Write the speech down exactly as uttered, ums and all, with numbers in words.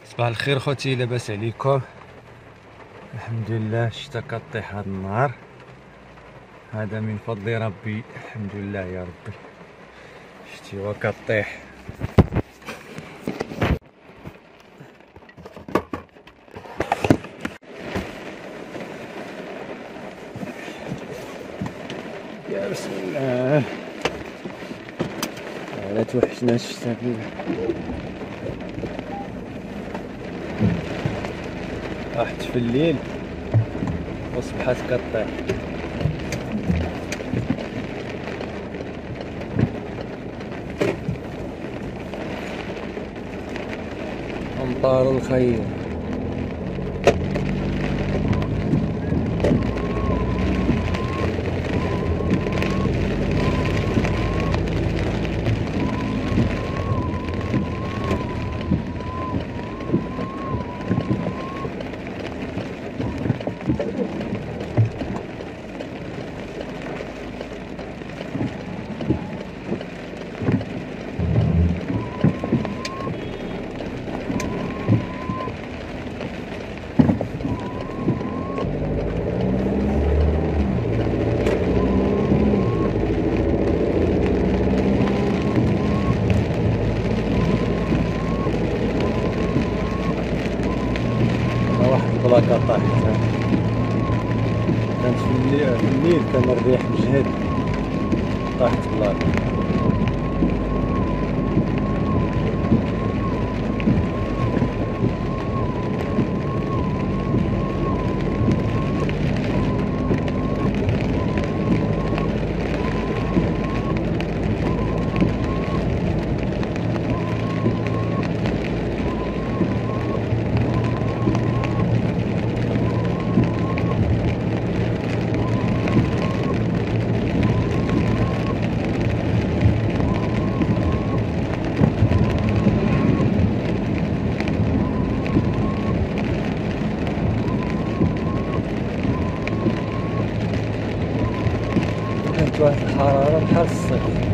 صباح الخير خوتي، لاباس عليكم؟ الحمد لله. الشتا كطيح هاد النهار، هذا من فضل ربي، الحمد لله يا ربي. شتي هو كطيح. يا بسم الله، لا توحشنا الشتا كله. راحت في الليل وصبحت كطيح. امطار الخير. واحد البلاكة طاحت، كانت في الليل في الليل كان الريح مجهد، طاحت بلاكة. كانت واحد الحرارة بحال الصيف.